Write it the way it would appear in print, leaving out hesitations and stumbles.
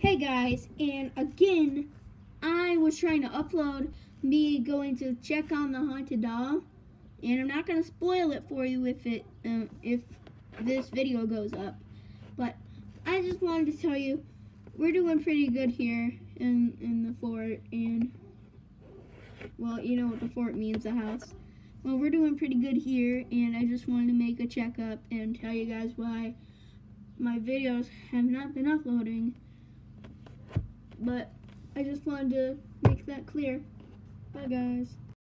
Hey guys, and again, I was trying to upload me going to check on the haunted doll, and I'm not gonna spoil it for you if this video goes up. But I just wanted to tell you we're doing pretty good here in the fort, and well, you know what the fort means, the house. Well, we're doing pretty good here, and I just wanted to make a checkup and tell you guys why my videos have not been uploading. But I just wanted to make that clear. Bye, guys.